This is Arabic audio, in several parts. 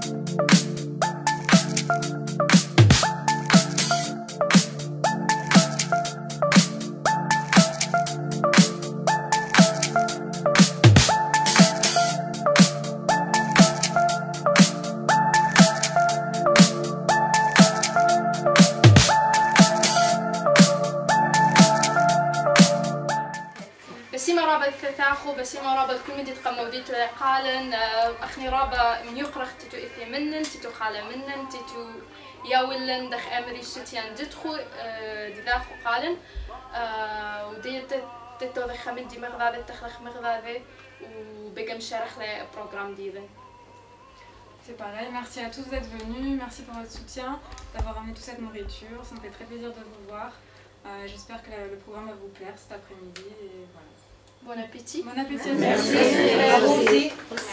بسيما رابط ثاخو بسيما رابط كل مدة قموديت قالن أخني رابا من يقرأ تيتو إثي منن تيتو خالة منن تيتو ياولن دخ أمري ستيان دتخو داخو قالن ودي تيتو دخ من دي مغذاذة تخلق مغذاذة وبقى مشارخ لي بروغرام ديذن. C'est pareil, merci à tous d'être venus, merci pour votre soutien, d'avoir amené toute cette nourriture, ça me fait très plaisir de vous voir. J'espère que le programme va vous plaire cet après-midi et voilà. Bon appétit. Bon appétit. Merci. Merci.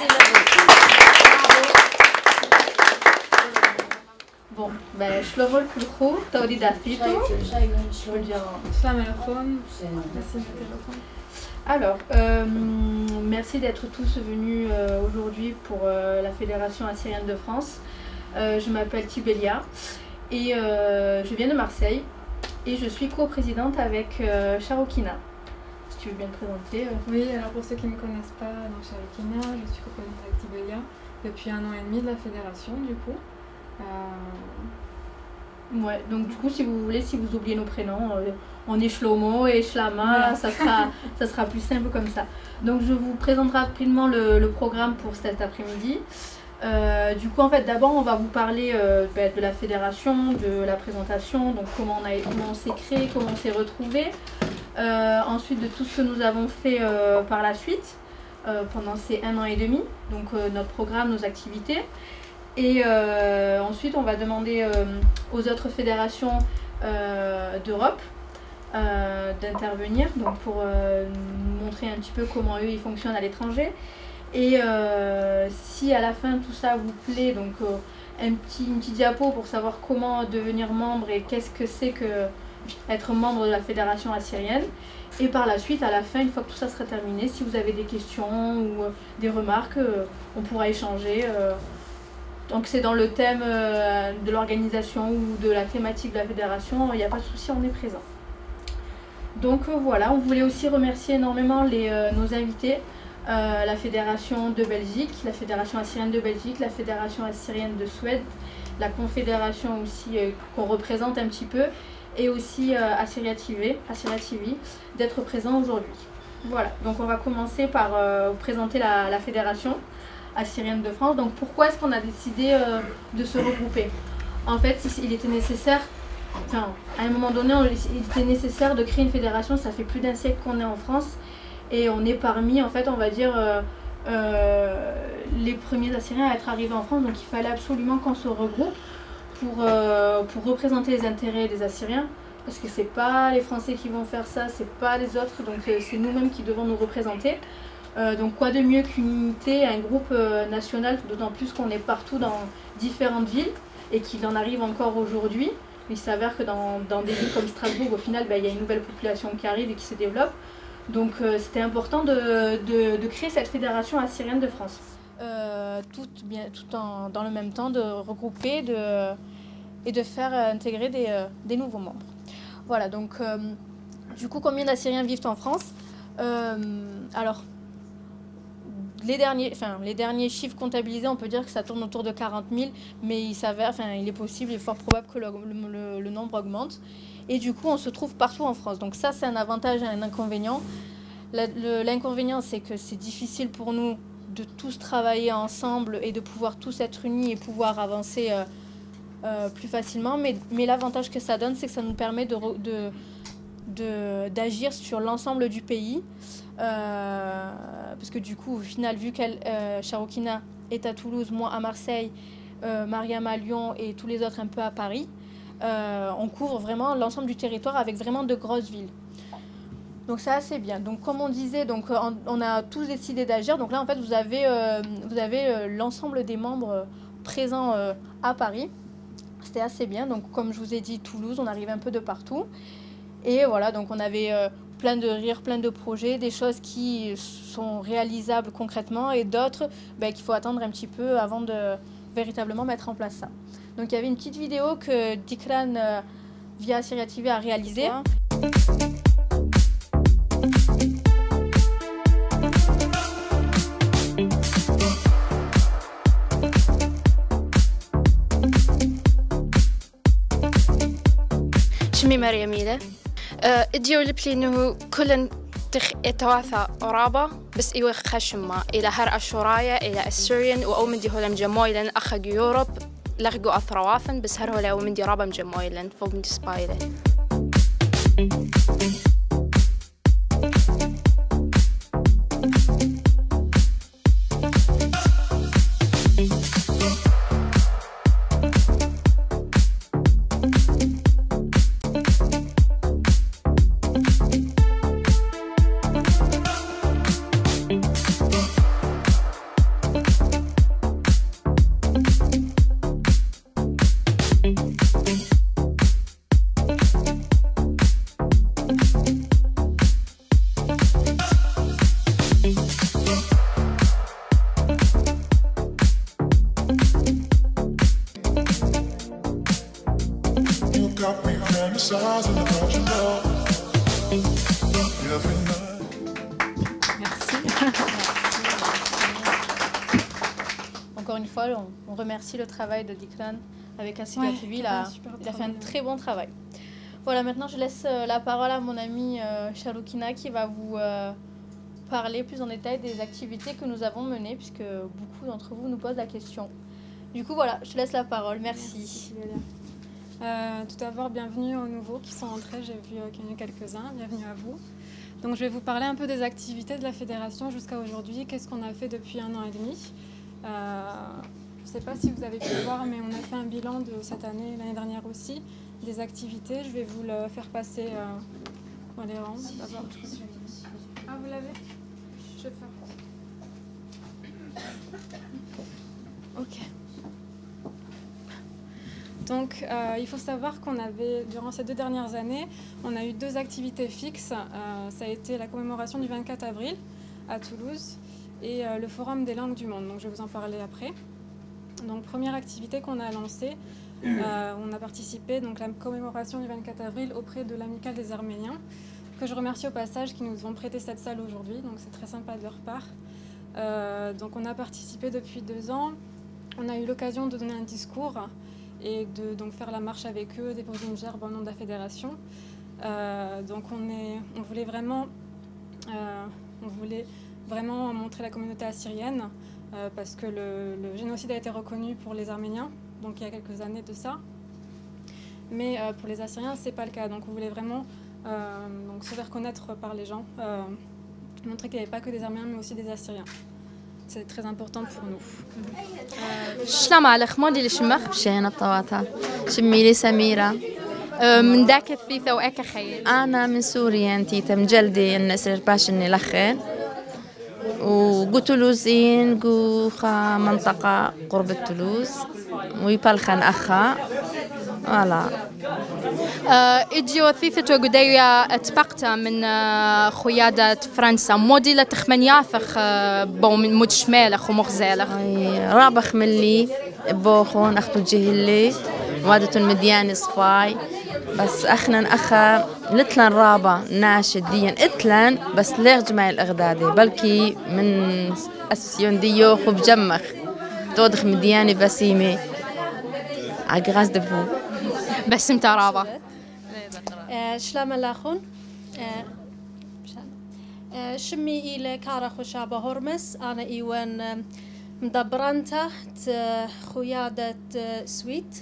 Bon, ben Shlomo Kulchou, Taudi Dafito. Je veux dire. Alors, merci d'être tous venus aujourd'hui pour la Fédération assyrienne de France. Je m'appelle Tibélia et je viens de Marseille et je suis co-présidente avec Charokina. Si tu veux bien te présenter. Oui, alors pour ceux qui ne me connaissent pas, donc Charokina, je suis co-présidente avec Tibélia depuis 1 an et demi de la fédération du coup. Ouais, donc du coup si vous voulez, si vous oubliez nos prénoms, on est Shlomo et Shlama, voilà. ça sera plus simple comme ça. Donc je vous présente rapidement le programme pour cet après-midi. Du coup en fait d'abord on va vous parler de la fédération, de la présentation, donc comment on s'est créé, comment on s'est retrouvé. Ensuite de tout ce que nous avons fait par la suite pendant ces 1 an et demi, donc notre programme, nos activités. Et ensuite on va demander aux autres fédérations d'Europe d'intervenir donc pour nous montrer un petit peu comment eux ils fonctionnent à l'étranger. Et si à la fin tout ça vous plaît, donc une petite diapo pour savoir comment devenir membre et qu'est-ce que c'est que être membre de la fédération assyrienne. Et par la suite, à la fin, une fois que tout ça sera terminé, si vous avez des questions ou des remarques, on pourra échanger. Donc c'est dans le thème de l'organisation ou de la thématique de la fédération, il n'y a pas de souci, on est présent. Donc voilà, on voulait aussi remercier énormément nos invités, la fédération de Belgique, la fédération assyrienne de Belgique, la fédération assyrienne de Suède, la confédération aussi qu'on représente un petit peu, et aussi Assyria TV d'être présent aujourd'hui. Voilà, donc on va commencer par vous présenter la fédération assyrienne de France. Donc pourquoi est-ce qu'on a décidé de se regrouper? En fait, il était nécessaire, enfin à un moment donné, il était nécessaire de créer une fédération. Ça fait plus d'1 siècle qu'on est en France et on est parmi, en fait, on va dire, les premiers Assyriens à être arrivés en France. Donc il fallait absolument qu'on se regroupe pour représenter les intérêts des Assyriens, parce que c'est pas les Français qui vont faire ça, c'est pas les autres, donc c'est nous-mêmes qui devons nous représenter. Donc quoi de mieux qu'une unité, un groupe national, d'autant plus qu'on est partout dans différentes villes et qu'il en arrive encore aujourd'hui. Il s'avère que dans des villes comme Strasbourg, au final, il y a une nouvelle population qui arrive et qui se développe. Donc c'était important de créer cette fédération assyrienne de France. Dans le même temps, de regrouper et de faire intégrer des nouveaux membres. Voilà, donc du coup, combien d'Assyriens vivent en France? Alors, les derniers chiffres comptabilisés, on peut dire que ça tourne autour de 40 000, mais il est possible et fort probable que le nombre augmente. Et du coup, on se trouve partout en France. Donc ça, c'est un avantage et un inconvénient. L'inconvénient, c'est que c'est difficile pour nous de tous travailler ensemble et de pouvoir tous être unis et pouvoir avancer plus facilement. Mais l'avantage que ça donne, c'est que ça nous permet d'agir sur l'ensemble du pays. Parce que du coup, au final, vu Charokina est à Toulouse, moi à Marseille, Mariam à Lyon et tous les autres un peu à Paris, on couvre vraiment l'ensemble du territoire avec vraiment de grosses villes. Donc c'est assez bien. Donc comme on disait, donc, on a tous décidé d'agir. Donc là, en fait, vous avez l'ensemble des membres présents à Paris. C'était assez bien. Donc comme je vous ai dit, Toulouse, on arrive un peu de partout. Et voilà, donc on avait plein de rires, plein de projets, des choses qui sont réalisables concrètement et d'autres qu'il faut attendre un petit peu avant véritablement mettre en place ça. Donc il y avait une petite vidéo que Dikran via Syria TV a réalisée. اسمي مريم ميلة اديو لبلي انه كل توافى قرابة بس ايوه خشمة الى هر اشورايا الى السوريان او من دي هولم جمويلن اخج يوروب لغو اثرواثن بس هر هولا ومن دي رابا مجمويلن فوق من دي سبايلة Encore une fois, on remercie le travail de Dikran avec Syria TV. Il a fait un très bon travail. Voilà, maintenant je laisse la parole à mon amie Chaloukina qui va vous parler plus en détail des activités que nous avons menées, puisque beaucoup d'entre vous nous posent la question. Du coup, voilà, je te laisse la parole. Merci. Tout d'abord, bienvenue aux nouveaux qui sont entrés. J'ai vu qu'il y en a quelques-uns. Bienvenue à vous. Donc, je vais vous parler un peu des activités de la fédération jusqu'à aujourd'hui. Qu'est-ce qu'on a fait depuis 1 an et demi. Je ne sais pas si vous avez pu le voir, mais on a fait un bilan de cette année, l'année dernière aussi, des activités. Je vais vous le faire passer dans les rangs d'abord. Ah, vous l'avez? Je vais faire. Ok. Donc, il faut savoir qu'on avait, durant ces 2 dernières années, on a eu 2 activités fixes. Ça a été la commémoration du 24 avril à Toulouse et le Forum des langues du monde. Donc, je vais vous en parler après. Donc, première activité qu'on a lancée, on a participé donc la commémoration du 24 avril auprès de l'Amicale des Arméniens, que je remercie au passage qui nous ont prêté cette salle aujourd'hui. Donc, c'est très sympa de leur part. Donc, on a participé depuis 2 ans. On a eu l'occasion de donner un discours et de donc faire la marche avec eux, déposer une gerbe au nom de la fédération. Donc on voulait vraiment montrer la communauté assyrienne parce que le génocide a été reconnu pour les Arméniens, donc il y a quelques années de ça. Mais pour les Assyriens, ce n'est pas le cas. Donc on voulait vraiment donc se faire connaître par les gens, montrer qu'il n'y avait pas que des Arméniens mais aussi des Assyriens. C'est très important pour nous. السلام عليكم مودي لشمخ بشينا بطواطا شميلي سميرة من ذاك الثيثة وأكا خير أنا من سوريا أنتي تمجلدي النسر باشني لخين وقتلوزين قوخا منطقة قرب تولوز ويبالخن أخا ولا إديو ثيثة وقدية اتبقتا من خيادة فرنسا موديلة تخمنياثخ بو من مدشمالخ ومغزالخ رابخ ملي بوخون أختو جهلي وادة مديان سباي بس أخنا أخا لتلن رابا ناشد ديان اتلن بس ليغ جماعي الأغدادي بلكي من أسسيون ديو خوب جمخ تودخ مدياني بسيمي عقراز دفو بس مترابة شلام اللاخون شمي إلى كارخ وشابة هرمس أنا إيوان مدبرانتا خيادة سويت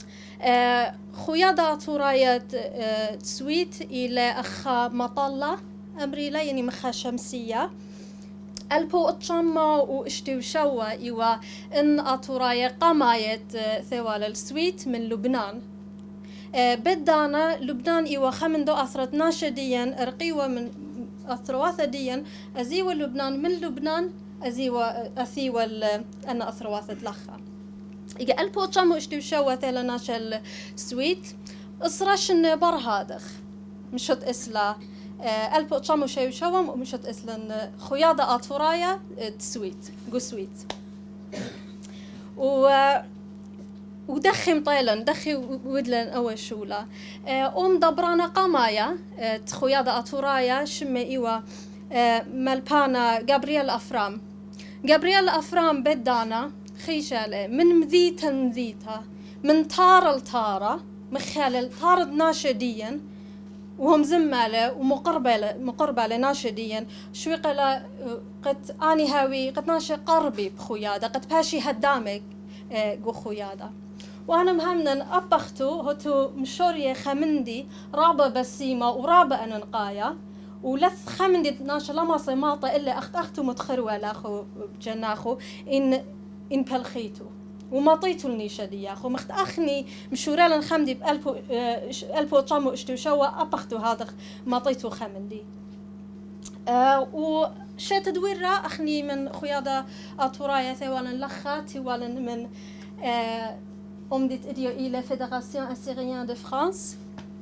خيادة طوراية سويت إلى أخا مطلة أمريلا يعني مخا شمسية ألبو أتشما واشتو شوا إيوا إن أطوراية قماية ثوال السويت من لبنان بدانا لبنان إيوا خمندو أثرت ناشديا رقيوة من أثرواثة ديا أزيوا لبنان من لبنان أزيوا أثيوا أن أثرواثة لخا إيجا ألبو أتشما واشتو شوا ثلا ناشا السويت إصراشن برهادخ مشت إسلا ألبو أتشما وشيو شوا ومشت إسلا خيادة أطوراية تسويت جو سويت و ودخم طيلن دخي ودلن أول شولا دبرانا قمايا تخويادة أطورايا شمي إيوا ملبانا جابرييل أفرام بدانا خيشالة من مذيتا من طارة لطارة مخالل طارد ناشديا وهم زمالة ومقربة ناشديا شوي قلا قد أني هاوي قد ناشي قربي بخويادة قد باشي هدامك جو خويادة وأنا مهمنا أبختو هتو مشورية خمندي رابة بسيمة ورابة أننقايا ولث خمندي ناشا لما صماطة إلا أختو متخروة لاخو بجناخو إن بلخيتو وما طيتو النيشة دي ياخو مخت أخني مشوريلا خمدي بألبو طامو اشتو شوا أبختو هذا ما طيتو خمندي وشي تدوير أخني من خويادة أطورايا ثوالا لخا ثوالا من أمدت إديو إلى فيدراسيون أسيريان دو فرانس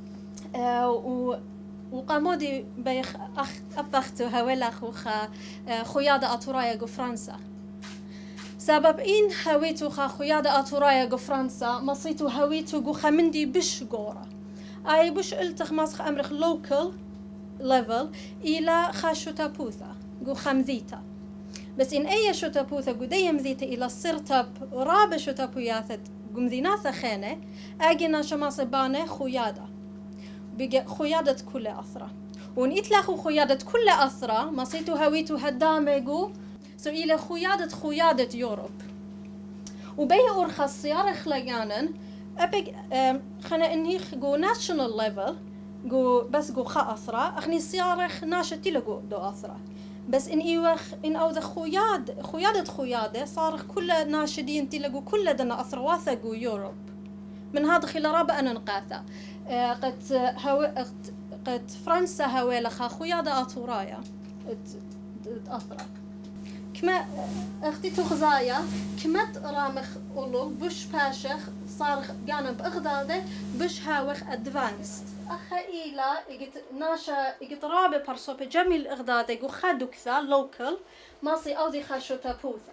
وقامودي بيخ أبختو هولا خويادة أطورايا جو فرنسا سبب إن هويتو خويادة أطورايا جو فرنسا مصيتو هويتو جو خمندي بش جورا أي بش قلتخ ماسخ أمرخ لوكال ليفل إلى خاشو تابوثا جو خمذيتا بس إن أي شو تابوثا جو دي مذيتا إلى السرطب رابع شو تابوياثت جو مذيناثا خانة أجينا شماسبانة خويادة بقى خويادة كل أثرة وإن إتلاخو خويادة كل أثرة مصيتو هويتو هدامجو سو إلى خويادة يوروب وبيه أرخص سيارة خلاجانا أبيك خنا إنهي جو ناشونال ليفل جو بس جو خا أثرة أخني سيارة ناشة تلقو دو أثرة بس إن إيوخ إن أوذ خويادة صار كل ناشدين تلقو كل دنا أثرة واثقو يوروب من هذا خلال رابع أنا نقاثة قد فرنسا هوالخا خويادة أطورايا أثرة كما اختي تخزايا كما رامخ أولو بش باشخ صار جانب إغدادة بش هاوخ أدفانس أخا إيلا إجت ناشا إجت رابع برصوب جميل إغدادة جو خدو كذا لوكال ماصي أودي خاشو تابوثا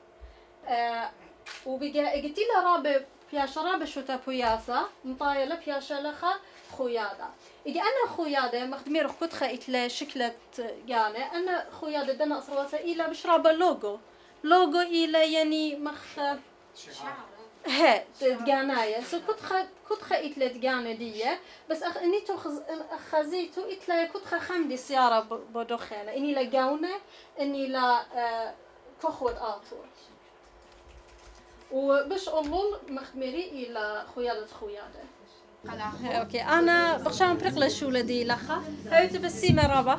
وبيجا إجت إيلا رابع بياشا رابع شو تابوياثا مطايلة بياشا لخا خويادة إجا أنا خويادة مخدمي روح كتخا إتلا شكلة يعني أنا خويادة دنا أصرواسا إلا بشرابة لوجو إلا يعني مخ ها تجانايا سو كتخا إتلا تجانا دية بس إني خزيتو إتلا كتخا خمدي سيارة بدخانة إني لا جاونة إني لا كخوة آطور وبش أقول مخدمري إلى خويادة أوكي أنا بخشان برقلة شو لدي لخا هاي تبسي مرابا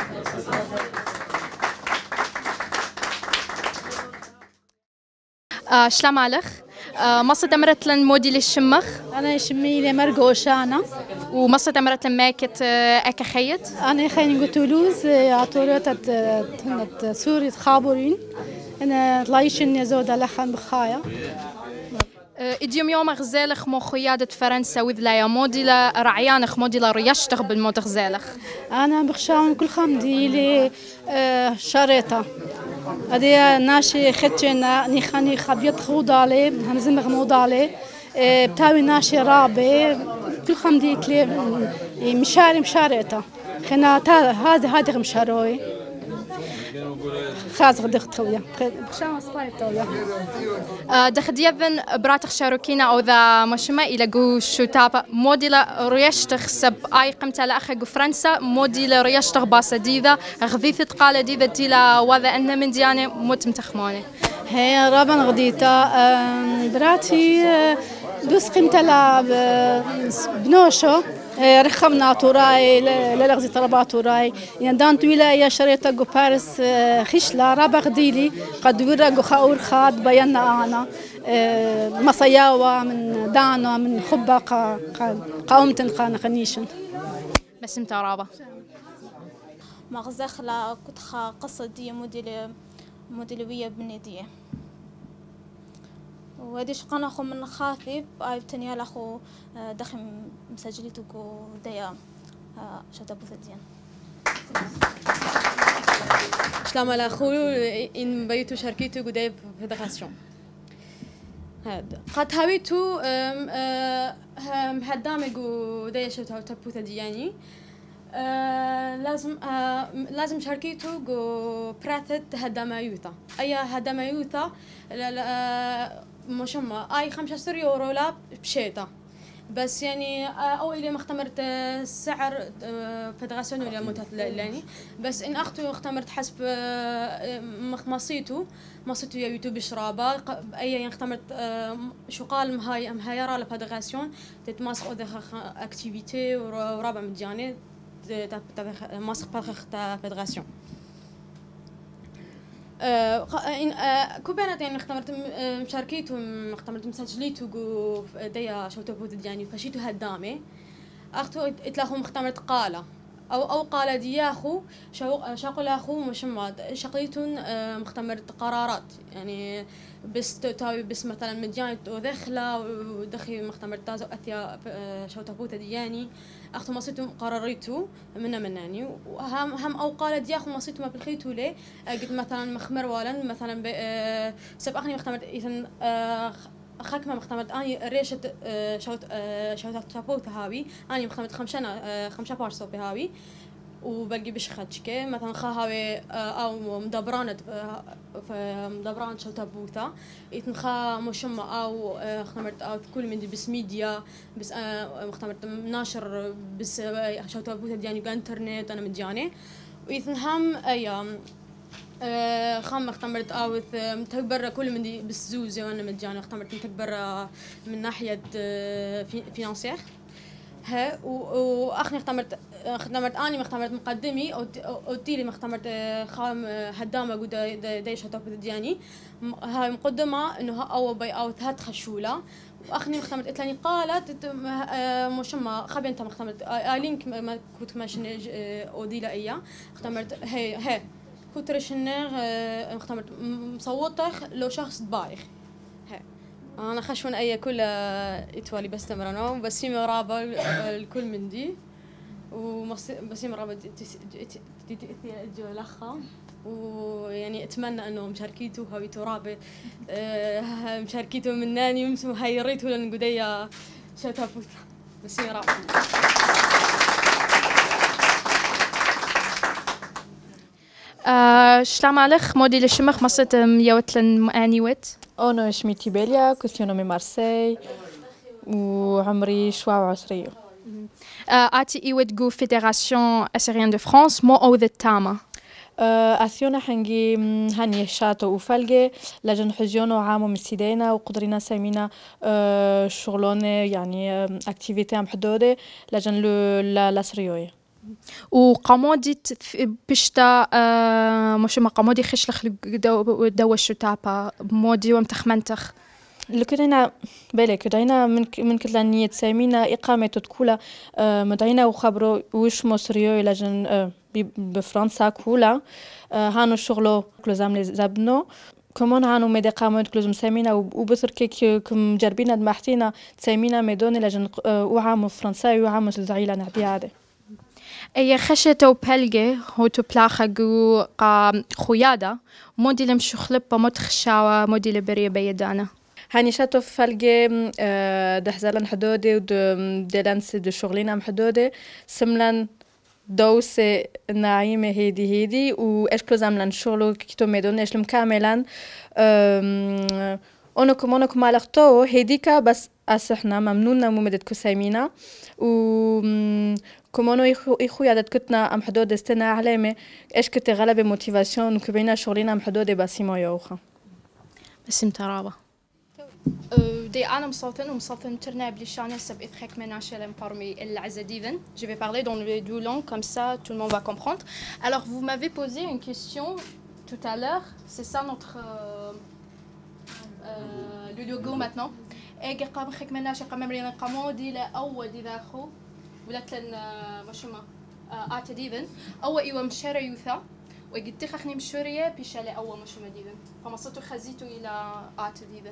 شلام عليك مصر تمرت لن موديل الشمخ أنا شميلة مرقوشانا ومصر تمرت لن ماكت أكا خيط أنا خاين تولوز عطورات سوري خابورين أنا طلايشن يزود لخا بخايا إديوم يوم غزالخ مو خيادة فرنسا وذلايا موديلا رعيانخ موديلا ريشتغ بالموت غزالخ أنا بخشاون كل خمدي لي شريطة هذه ناشي ختنا نخاني خبيط خودالي همزم غمودالي بتاوي ناشي رابي كل خمدي كلي مشاريطة خنا هذا مشاروي خاز غدخ تويا بخشان سبايب تويا دخديفن براتخ شاروكينا أو ذا مشما إلى جو شوتابا موديلا ريشتخ سب أي قمت على أخي جو فرنسا موديلا ريشتخ باسا ديذا غذيثة قالة ديذا تيلا وذا أن من ديانة موت متخمانة هي رابن غديتا براتي دوس قمت على بنوشو رخمنا توراي للغزي طلبات توراي يعني دان طويلة يا شريطة جو باريس خشلة رابع غديلي قد ورا جو خاور خاد بينا أنا مصياوة من دانو من خبة قاومتن قانا خنيشن بس انت رابع مغزخلة كنت قصدي موديلوية بندية وهذيش قناخو من خاثب تاني لاخو دخم مسجلتكو ديا شتابو ثديان شلام لاخو إن بيتو شاركيتو قداي فيدراسيون هذا قد هاويتو هدامجو دايشة تبوثة دياني لازم شاركيتو جو براثت هدامايوثا أي هدامايوثا مشما أي 5 يورو لا بشيتا بس يعني أو إلي ما اختمرت سعر فدراسيون ولا متثلاني بس إن أختو اختمرت حسب مصيتو يا يوتيوب شرابة أي يعني اختمرت شو قال مهايرة لفدراسيون تتماسك أو أكتيفيتي ورابع مجاني ماسك بارخ تا فدراسيون كوبانات يعني اختمرت مشاركيتو اختمرت مسجليتو جو ديا شو تبوت يعني فشيتو هدامي اختو اتلاخو اختمرت قاله او قاله دياخو شاقول اخو مشماد شقيتون مختمرت قرارات يعني بس تاوي بس مثلا مديانة ودخله ودخي مختمرت تازو اثيا شو تبوت دياني اختو مصيتو قرريتو مناني وهم او قال دياخو مصيتو ما بالخيتو ليه قد مثلا مخمر والا مثلا سب اخني مختمرت اذا خاك ما مختمرت اني ريشه شوت تبوت هاوي اني مختمرت 5 بارسو بهاوي وبلقي بش خاتشكي مثلا خاوي او مدبرانت مدبران شو تبوثا يتنخا مشمع او اختمرت او كل من دي بس ميديا بس مختمرت ناشر بس شو تبوثا دياني انترنت انا مدياني ويتنهم ايام خام اختمرت او متكبر كل من دي بس زوزي وانا مدياني اختمرت متكبر من ناحيه فينانسير ها واخني اختمرت اني اختمرت مقدمي او تيلي اختمرت خام هدامه قد دايش توب دياني هاي مقدمه انه او باي اوت هات خشوله واخني اختمرت اتلاني قالت مشما خبي انت اختمرت لينك ما كنت ماشي اوديلا اياه اختمرت هي كنت رشنغ اختمرت مصوتخ لو شخص بايخ أنا خشون أي كل إتوالي بستمرنا بسيم رابع الكل من دي وبسيم رابع جو لخا ويعني أتمنى إنه مشاركيته هاويتو رابع مشاركيته مناني وهيريته لنقودية شتابوت بسيم رابع شلام عليك مودي لشمخ مصت يوتلن آنيوت أنا اسمي تيبيليا كنت من مارسي وعمري 27 آتي إيوت جو فيدراسيون أسيريان دو فرانس مو أو ذا تاما أثيونا حنجي هني شاتو وفلجة لجن حزيونو عامو مسيدينا وقدرنا سمينا شغلون يعني أكتيفيتي عم حدودة لجن لاسريوي وقامودي بشتا مش ما قامودي خشلخ دو الشتابة مودي ومتخمنتخ لكنا بالك دعينا من كتلانية سامينا إقامة تكولا مدعينا وخبروا وش مصريو لجن بفرنسا كولا هانو شغلو كلوزام لزبنو كمان هانو مدى قامت كلوزم سامينا وبصر كي كم جربينا دمحتينا سامينا مدوني لجن وعامو فرنسا وعامو الزعيلة نعدي عادي أي خشتو بلجة هو تبلاخة جو خيادة مودي لمشو خلبة متخشاوة مودي لبرية بيدانا هاني شاتو فلجة دحزالن حدودي ودلانس دو شغلين حدودي سملان دوسة نعيمة هيدي وإشكلو زملان شغلو كيتو ميدون إشلم كاملان أونكم علاقتو هيديكا بس أسحنا ممنونة ممدد كسامينا كمانو إخوي عدد كتنا أم حدود استنا علامة إيش كنت غلبة موتيفاسيون وكبينا شغلين أم حدود باسيما يوخا بسم ترابة دي أنا مصوتن ترنا بليشانة سب إثخك مناشة لمبارمي العزة ديفن. Je vais parler dans les deux langues comme ça tout le monde va comprendre. Alors vous m'avez posé une question tout à l'heure, c'est ça notre le logo maintenant. Et قام خك مناشة قام مرينا قامودي لا أول دي ذاخو ولكن مشما آت ديفن أو إيوه مشارة يوثا وقد تخني مشورية بيشالي أول مشما ديفن فمصتو خزيتو إلى آت ديفن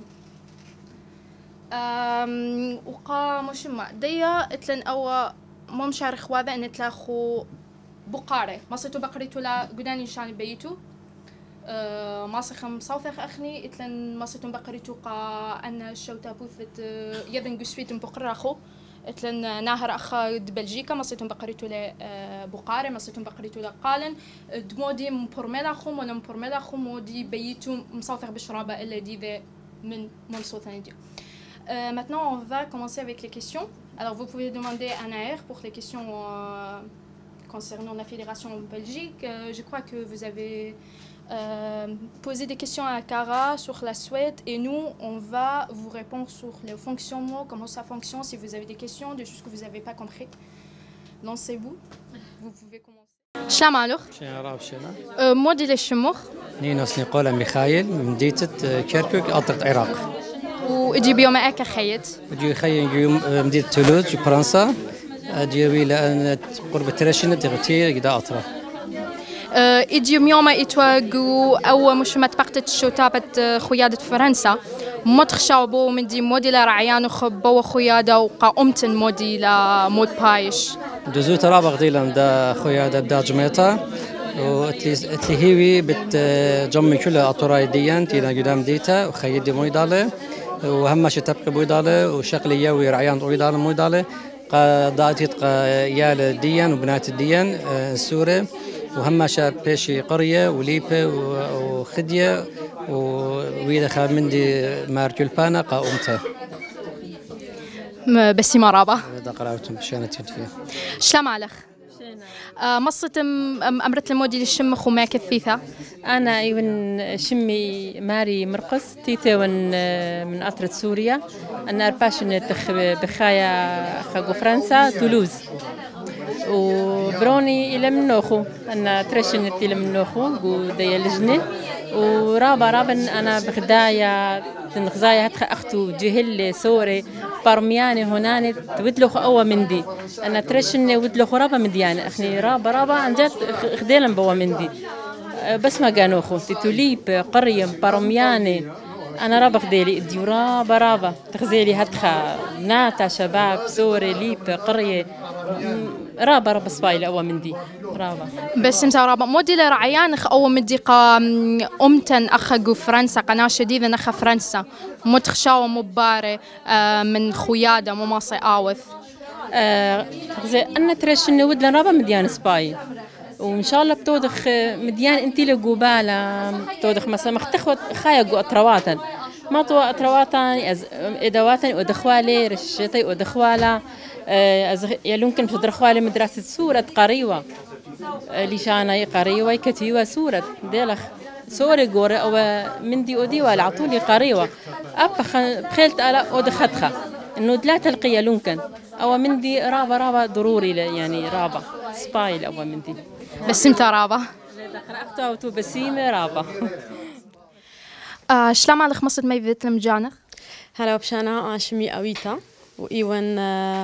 وقا مشما ديا اتلن أو مو مشاري خواذا إن تلاخو بقارة مصتو بقريتو لا قداني شان بيتو ماسخ مصوثخ أخني إتلن ماسيتون بقريتو قا أن شوتا بوثت يدن جسويتن بقراخو إتلن ناهر أخا بلجيكا ماسيتون بقريتو لبقارة ماسيتون بقريتو لقالن دمودي مبرملاخو ولا مبرملاخو مودي بيتو مصوثخ بشرابة إلا دي ذا من صوتان دي. Maintenant, on va commencer avec les questions. Alors, vous pouvez demander à Naher pour les questions concernant la fédération en Belgique. Je crois que vous avez posé des questions à Cara sur la Suède et nous, on va vous répondre sur le fonctionnement, comment ça fonctionne, si vous avez des questions, des choses que vous n'avez pas compris. Lancez-vous. Vous pouvez commencer. شلام عليك؟ موديل الشموخ. نينوس نيقولا ميخائيل من مدينة كيركوك أطرق العراق. وإجي بيوم أكا خيط. إجي خيط مدينة تولوز في فرنسا. إجي ويلا قرب ترشينة تغتي قدا أطرق. إجي يوم إتواجو أو مش ما تبقت شو تابت خيادة فرنسا. متخشوا بو من دي موديل رعيان وخبوا خيادة وقامتن موديل مود بايش. جزء ترى بغديلا دا خيادة بدا جميتا. واتلي هيوي بتجمع كل أطراي ديان تينا قدام ديتا وخيدي مويدالة وهم شيء تبقى مويدالة وشغل ياوي رعيان مويدالة مويدالة قادات يال ديان وبنات الديان سورة وهم شيء بيشي قرية وليبة وخدية ويدا خاب مندي ماركول بانا قاومته بس ما رابع دقراوتم بشانتين فيه شلام عليك مصت أمرت الموديل الشمخ وما كثيثة أنا أيون شمي ماري مرقص تيتا من أطرة سوريا أنا أرباشن بخايا خاقو فرنسا تولوز وبروني إلى منوخو أنا ترشنت إلى منوخو ودي لجنة ورابا أنا بغدايا تنغزايا هتخ أختو جهل سوري برمياني هناني ودلخو أوا مندي أنا ترشني ودلخو رابا مدياني أخني رابا عن جد خديلا بوا مندي بس ما قانوخو تتوليب قرية برمياني أنا رابا خديلي دي رابا تغزيلي هتخا ناتا شباب سوري ليب قرية رابا سبايلة أوا مندي رابا بس مسا رابا موديل رعيان أوا مندي قا أمتن أخا فرنسا قناة شديدة نخا فرنسا متخشاوة مبارة من خيادة مماصي آوث أنا ترشني ودلا رابا مديان سباي وإن شاء الله بتوضخ مديان أنتي لجوبالا بتوضخ مثلا مختخوت خايا جو أطرواتن ما تو أطرواتن إدواتن ودخوالي رشتي ودخوالا يلونكن في درخوالي مدرسة سورة قريوة ليشانا قريوة كتيوة سورة ديلخ سوري جورة أو مندي أودي ولا عطولي قريوة أبا بخيلت على ودخدخة إنه لا تلقي يلونكن أو مندي رابا ضروري يعني رابا سبايل أو مندي بس أنت رابا قرأتها وتو بسيمة رابا شلام على خمسة ما يفيت المجانخ هلا بشانا شمي أويتا وإيوان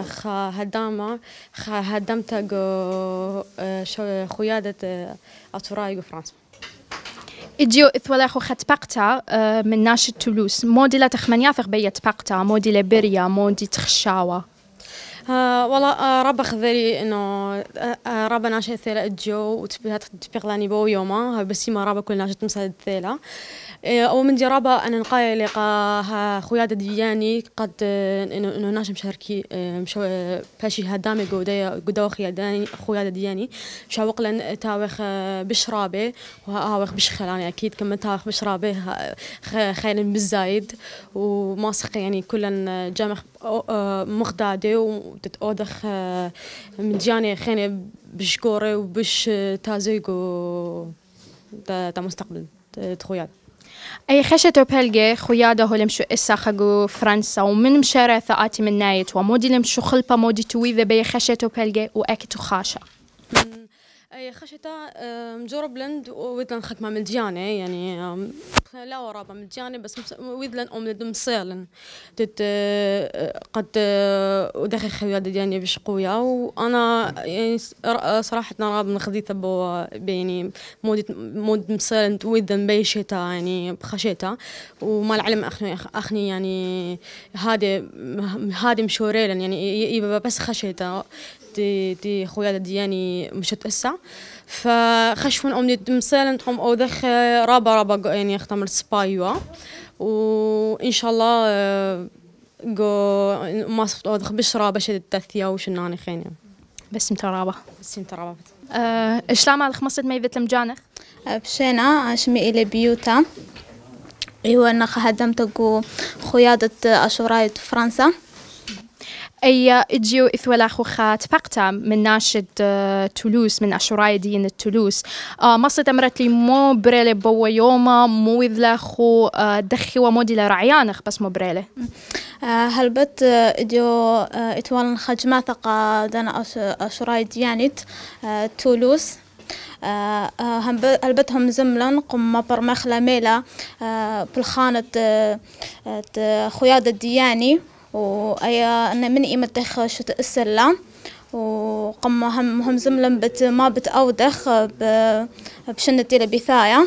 هدامتا جو خيادة أطراي جو فرنسا إديو إثوالخو خطبقتا من ناشد تولوز موديلة تخمنياثق بيت بقتا موديلة بريا مودي تخشاوة والله ربا خذلي إنه ربا ناشئ ثيلا إديو وتبيها تبيغلاني بو يوما بس ما ربا كل ناشئ تمسد ثيلا أو من دي ربا أنا نقايا لقاها خيادة دياني قد إنه ناشم شاركي مشو باشي هدامي قدوا خيادة دياني شاوق لن تاوخ بشرابه وهاوخ بشخلاني أكيد كم تاوخ بشرابه خيل بالزايد وماسخ يعني كلن جامخ مخدادة وتتأودخ من جاني خيني بشكورة وبش تازيقو تا مستقبل تخويات أي خشة بلجة خيادة هو لمشو إسا خجو فرنسا ومن مشارع ثقاتي من نايت ومودي لمشو خلبة مودي تويذا بي خشة بلجة وأكتو خاشة أي خشتا مجرب لند ويدلن خدمة مديانة يعني لا ورابا مديانة بس ويدلن أم مصيلن تت قد ودخل خيادة يعني بشقويا وأنا يعني صراحة راب من خديثة بو يعني مود مصيلن ويدلن بيشتا يعني بخشتا وما العلم أخني يعني هذا مشوريلن يعني يبقى بس خشتا دي خويا دياني مشت اسا فخشفون أمني مثلا تقوم أو ذخ رابا يعني اختمر سبايوا وإن شاء الله جو ما صفت أو ذخ بشرة بشد التثيا وشناني خيني بس مترابة إيش لا مالك مصد ما يبت المجانخ بشينا أشمي إلى بيوتا إيوه أنا خدمت خيادة أشوراي فرنسا أي إجيو إثولا خوخات بقتا من ناشد تولوس من أشوراي دين تولوس مصد أمرت لي مو بريلي بوا يوما مو إذلا خو دخي ومودي لرعيانخ بس مو بريلي هلبت إجيو إتوالن خجمات دانا أشوراي ديانت تولوس هلبتهم زملا قم برمخ لميلا بالخانة خيادة دياني وأي أنا من إيمتخ شو تأسلا وقم هم زملا ما بتأودخ بشنة لبثايا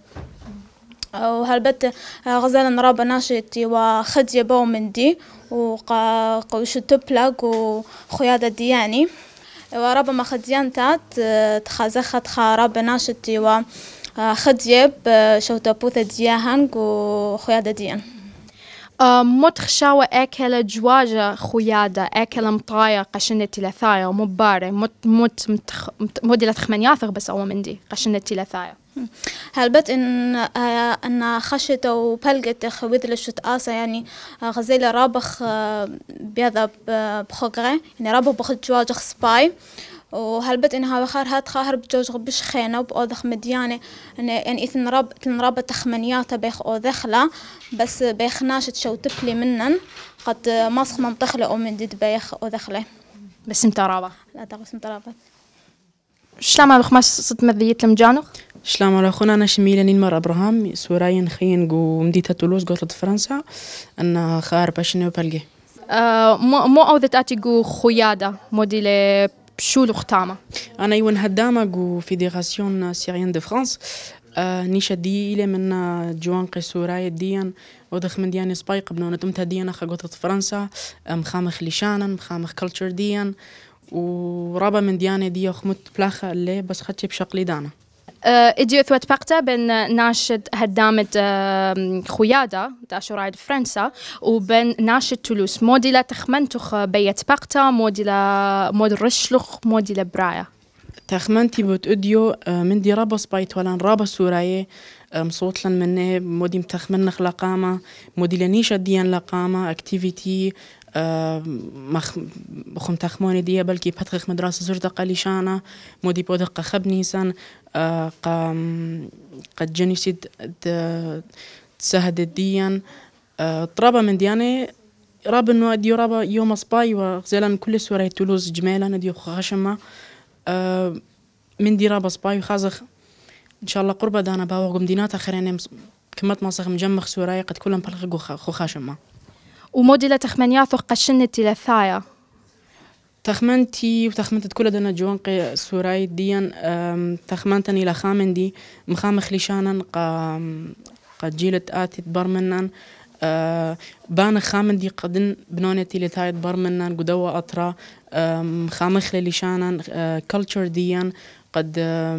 وهلبت غزالا رابا ناشتي وخدية بو مندي وقوش تبلغ وخيادة دياني ورابا ما خديانتات تخازخت خارابا ناشتي وخدية بشوتا بوثة دياهن وخيادة ديان متخشاوة أكل جواجة خيادة أكل مطايا قشنة تلثايا ومبارة موديلة خمانياثغ بس أول من دي قشنة تلثايا هلبت إن خشت وبلغت خويد لشت آسا يعني غزالة رابخ بيذا بخوغري يعني رابخ بخد جواجة سباي وهلبت إنها بخار هات خاهر بجوج بش خينة وبأوذخ مديانة يعني إثن رابة تخمنياتا بيخ أوذخلا بس بيخ ناشت شو تبلي منن قد ماسخ منطخلة أو من ديد بيخ أوذخلا بس مترابة لا تغس مترابة شلام على خماس صد مذيت لمجانو شلام على خونا أنا شميلة نينمر أبراهام سوراين خين جو مدينة تولوز قلت فرنسا أنا خار باشني وبلغي مو أوذت أتي جو خيادة موديلة شو الختامة؟ أنا يوان هدامة جو فيدراسيون سيريان دو فرانس نيشا دي إلى من جوان قيسوراي ديان ودخ من ديان سباي قبل ونتمت ديان خاقوطة فرنسا مخامخ لشانا مخامخ كلتشر ديان ورابا من ديان دي خمت بلاخة اللي بس خدتي بشقلي دانا إديو ثوات بقتا بين ناشد هدامة خيادة داشوراي فرنسا وبين ناشد تولوس موديلا تخمنتخ بيت بقتا موديل رشلخ موديلا برايا تخمنتي بوت أديو من دي رابا سبايت ولا رابا سوراي مصوت لن مني مودي متخمنخ لقامة موديلا نيشا ديان لقامة اكتيفيتي بخم تخموني دي بلكي بتخخ مدرسة زرده قليشانة مودي بودق خبني سن قد جنسيد تسهد الديان طرابة من ديانة رابا نو ديو رابا يوم سباي وغزالا كل سورة تولوز جمالا نديو خشمة من دي رابا سباي وخازخ إن شاء الله قربة دانا باو قمدينات آخرين كمت ماسخ مجمخ سوراي قد كلهم بلغ خشمة وموديلة تخمنياثو قشنة تلثايا تخمنتي وتخمنت كل دنا جوان سوراي ديان تخمنتني لخامن دي مخامخ لشانا قد جيلت آتت برمنان بان خامن دي قدن بنونتي لثايت برمنان قدوة أطرا مخامخ لشانا كلتشر ديان قد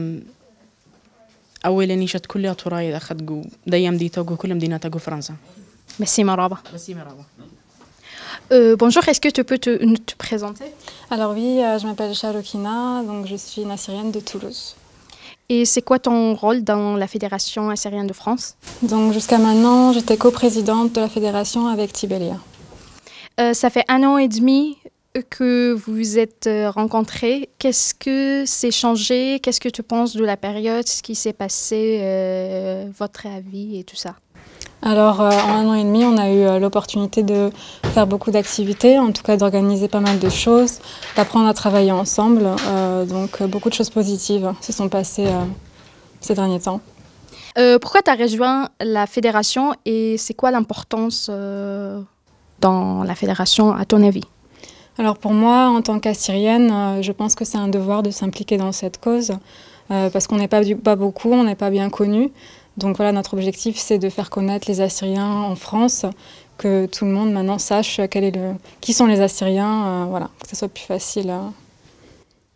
أول نيشت كل أطراي أخذ جو ديام دي توجو كل مدينة توجو فرنسا. Merci Maraba. Merci Maraba. Bonjour, est-ce que tu peux te présenter? Alors oui, je m'appelle Charokina, donc je suis une Assyrienne de Toulouse. Et c'est quoi ton rôle dans la Fédération Assyrienne de France? Donc jusqu'à maintenant, j'étais coprésidente de la fédération avec Tibélia. Ça fait 1 an et demi que vous vous êtes rencontrés. Qu'est-ce que c'est changé? Qu'est-ce que tu penses de la période, ce qui s'est passé, votre avis et tout ça? Alors, en 1 an et demi, on a eu l'opportunité de faire beaucoup d'activités, en tout cas d'organiser pas mal de choses, d'apprendre à travailler ensemble. Donc, beaucoup de choses positives se sont passées ces derniers temps. Pourquoi tu as rejoint la fédération et c'est quoi l'importance dans la fédération, à ton avis? Alors, pour moi, en tant qu'Assyrienne, je pense que c'est un devoir de s'impliquer dans cette cause, parce qu'on n'est pas beaucoup, on n'est pas bien connus. Donc voilà, notre objectif, c'est de faire connaître les Assyriens en France, que tout le monde maintenant sache qui sont les Assyriens, voilà, que ce soit plus facile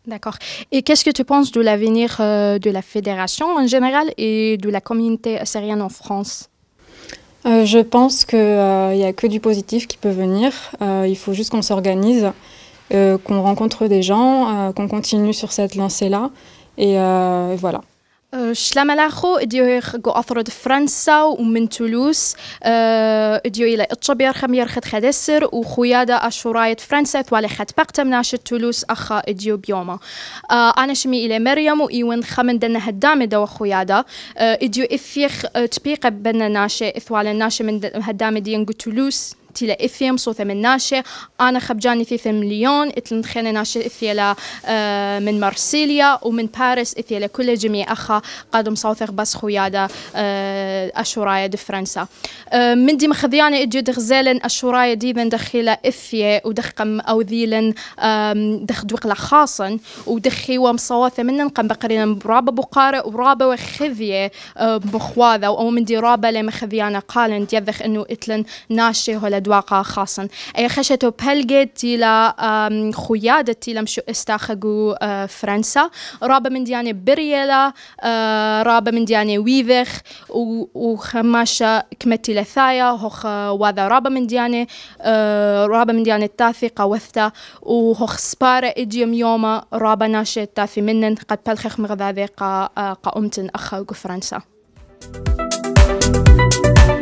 D'accord. Et qu'est-ce que tu penses de l'avenir de la fédération en général et de la communauté assyrienne en France? Je pense qu'il n'y a que du positif qui peut venir. Il faut juste qu'on s'organise, qu'on rencontre des gens, qu'on continue sur cette lancée-là. Et voilà. شلام الأخو إديو يخو أثرد فرنسا ومن تولوس إديو إلى إتشبير خمير خد خدسر وخيادة أشوراية فرنسا ثوالي خد بقت مناشة تولوس أخا إديو بيوما أنا شمي إلى مريم وإيوان خمن دنا هدامة دو خيادة إديو إفيخ تبيق بنا ناشة ثوالي ناشة من هدامة دينجو تولوس تيلا إفيم صوثة من ناشة أنا خبجاني 3 مليون إتلن خينا ناشة إفيلا من مارسيليا ومن باريس إفيلا كل جميع أخا قادم صوثة بس خويادة أشورايا دي فرنسا من دي مخذيانة إديو دغزالن أشورايا دي من دخيلة إفيا ودخم أو ذيلن دخ دوقلا خاصا ودخي ومصوثة منن قم بقرين رابا بقارة ورابا وخذية بخواذة أو من دي رابا لما خذيانة قالن ديذخ إنه إتلن ناشة هلا دواقة خاصا أي خشتو بلجت تيلا خيادة تيلا مشو استاخجو فرنسا رابا من ديانة بريلا رابا من ديانة ويفخ وخماشة كمتي لثايا هخ وذا رابا من ديانة تاثقة وثتا وهخ سبارة إديوم يوما رابا ناشة تاثي منن قد بلخخ مغذاذي قا أمتن أخا فرنسا